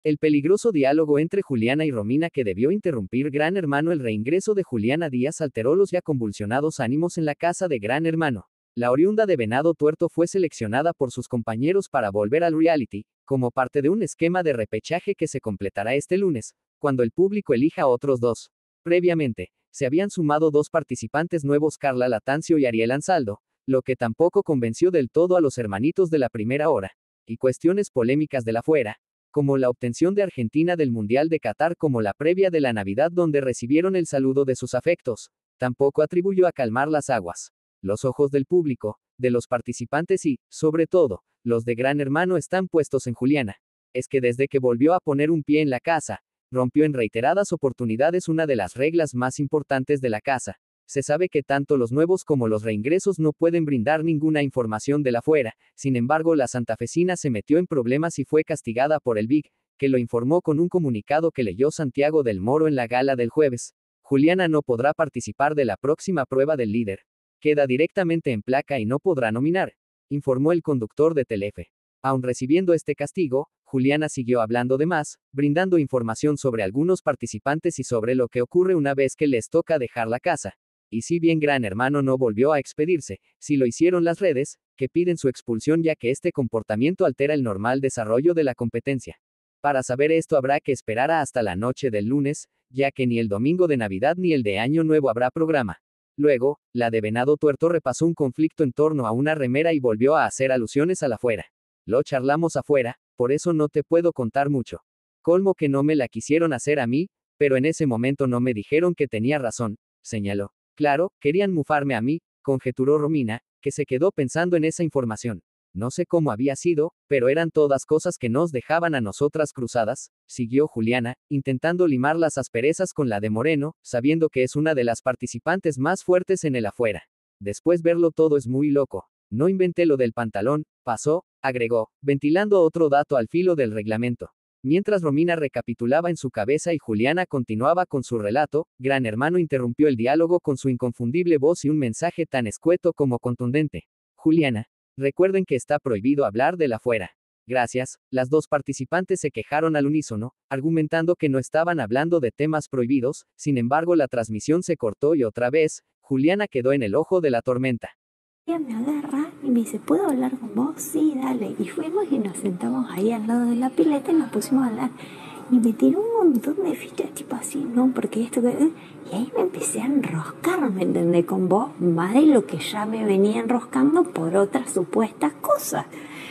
El peligroso diálogo entre Juliana y Romina que debió interrumpir Gran Hermano. El reingreso de Juliana Díaz alteró los ya convulsionados ánimos en la casa de Gran Hermano. La oriunda de Venado Tuerto fue seleccionada por sus compañeros para volver al reality, como parte de un esquema de repechaje que se completará este lunes, cuando el público elija a otros dos. Previamente, se habían sumado dos participantes nuevos, Carla Latancio y Ariel Ansaldo, lo que tampoco convenció del todo a los hermanitos de la primera hora, y cuestiones polémicas de la fuera, como la obtención de Argentina del Mundial de Qatar como la previa de la Navidad donde recibieron el saludo de sus afectos, tampoco atribuyó a calmar las aguas. Los ojos del público, de los participantes y, sobre todo, los de Gran Hermano están puestos en Juliana. Es que desde que volvió a poner un pie en la casa, rompió en reiteradas oportunidades una de las reglas más importantes de la casa. Se sabe que tanto los nuevos como los reingresos no pueden brindar ninguna información de la fuera, sin embargo la santafesina se metió en problemas y fue castigada por el Big, que lo informó con un comunicado que leyó Santiago del Moro en la gala del jueves. Juliana no podrá participar de la próxima prueba del líder. Queda directamente en placa y no podrá nominar, informó el conductor de Telefe. Aun recibiendo este castigo, Juliana siguió hablando de más, brindando información sobre algunos participantes y sobre lo que ocurre una vez que les toca dejar la casa. Y si bien Gran Hermano no volvió a expedirse, sí lo hicieron las redes, que piden su expulsión ya que este comportamiento altera el normal desarrollo de la competencia. Para saber esto habrá que esperar hasta la noche del lunes, ya que ni el domingo de Navidad ni el de Año Nuevo habrá programa. Luego, la de Venado Tuerto repasó un conflicto en torno a una remera y volvió a hacer alusiones a la fuera. Lo charlamos afuera, por eso no te puedo contar mucho. Colmo que no me la quisieron hacer a mí, pero en ese momento no me dijeron que tenía razón, señaló. Claro, querían mufarme a mí, conjeturó Romina, que se quedó pensando en esa información. No sé cómo había sido, pero eran todas cosas que nos dejaban a nosotras cruzadas, siguió Juliana, intentando limar las asperezas con la de Moreno, sabiendo que es una de las participantes más fuertes en el afuera. Después verlo todo es muy loco. No inventé lo del pantalón, pasó, agregó, ventilando otro dato al filo del reglamento. Mientras Romina recapitulaba en su cabeza y Juliana continuaba con su relato, Gran Hermano interrumpió el diálogo con su inconfundible voz y un mensaje tan escueto como contundente. Juliana, recuerden que está prohibido hablar de la fuera. Gracias, las dos participantes se quejaron al unísono, argumentando que no estaban hablando de temas prohibidos, sin embargo la transmisión se cortó y otra vez, Juliana quedó en el ojo de la tormenta. Ella me agarra y me dice, ¿puedo hablar con vos? Sí, dale. Y fuimos y nos sentamos ahí al lado de la pileta y nos pusimos a hablar. Y me tiró un montón de fichas, tipo así, ¿no? Porque esto que... Y ahí me empecé a enroscar, ¿me entendés? Con vos, más de lo que ya me venía enroscando por otras supuestas cosas.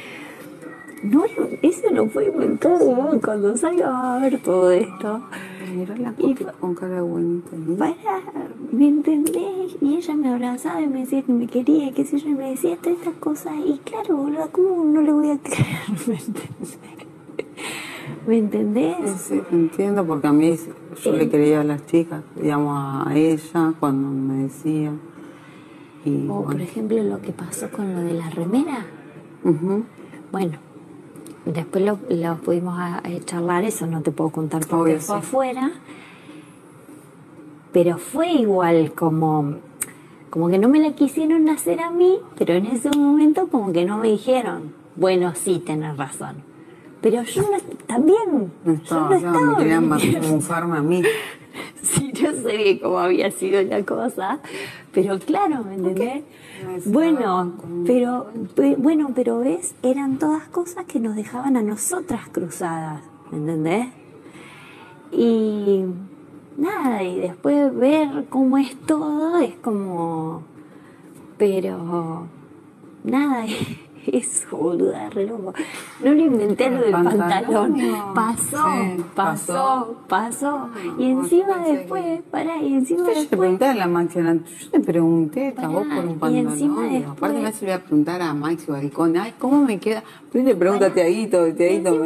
No, eso no fue inventado. Cuando salga a ver todo esto. Miró la copia con cara buena. Para, ¿me entendés? Y ella me abrazaba y me decía que me quería, qué sé yo, y me decía todas estas cosas. Y claro, boludo, ¿cómo no le voy a creer? ¿Me entendés? ¿Me entendés? Sí, entiendo, porque a mí yo le quería a las chicas, digamos, a ella cuando me decía. Y, o, bueno. por ejemplo, lo que pasó con lo de la remera. Bueno, después lo pudimos charlar, eso no te puedo contar porque fue afuera. Pero fue igual como que no me la quisieron hacer a mí, pero en ese momento como que no me dijeron, bueno, sí, tenés razón. Pero yo también, yo no estaba. Me querían mufarme a mí. Sí, yo sabía cómo había sido la cosa, pero claro, ¿me entendés? Bueno, pero ves, eran todas cosas que nos dejaban a nosotras cruzadas, ¿me entendés? Y nada, y después ver cómo es todo, es como... Pero... Nada, eso, boluda, re loco. No lo inventé lo del pantalón. Pasó. Y encima después, Yo te pregunté a la máquina, yo te pregunté a vos por un pantalón. Y encima después... Aparte me voy a preguntar a Maxi Balcón, ay, ¿cómo me queda? Primero le pregunto a Teaguito, y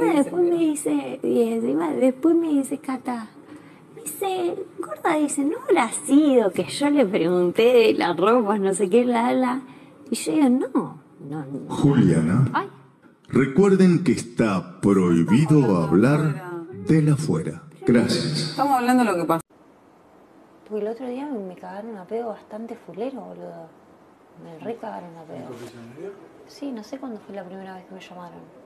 encima después me dice Cata, dice, gorda, dice, no habrá sido que yo le pregunté de la ropa, no sé qué, y yo digo, no. Juliana, Ay. Recuerden que está prohibido hablar de la fuera. Gracias. Estamos hablando de lo que pasó. Porque el otro día me cagaron a pedo bastante fulero, boludo. Me re cagaron a pedo. Sí, no sé cuándo fue la primera vez que me llamaron.